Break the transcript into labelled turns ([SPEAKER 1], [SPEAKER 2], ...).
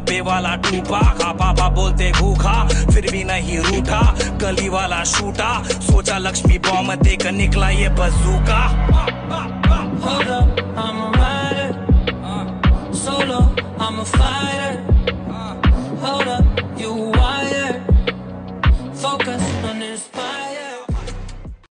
[SPEAKER 1] पे वाला टूपा, खा पापा बोलते भूखा फिर भी नहीं रूठा, गली वाला शूटा, सोचा लक्ष्मी बॉम्ब देकर निकला ये बजूका।
[SPEAKER 2] Hold up, I'm a